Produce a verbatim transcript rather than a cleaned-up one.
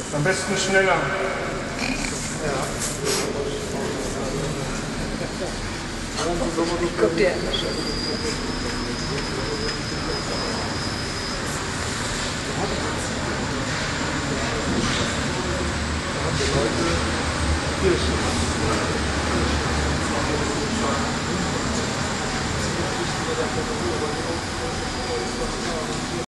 Am besten schneller. Ja. Ich guck dir immer schon.